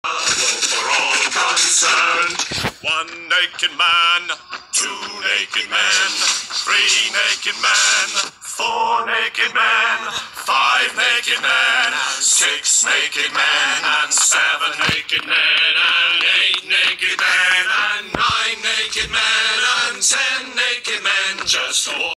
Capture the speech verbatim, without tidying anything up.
For all concerned. One naked man, two naked men, three naked men, four naked men, five naked men, six naked men, and seven naked men, and eight naked men, and nine naked men, and ten naked men, just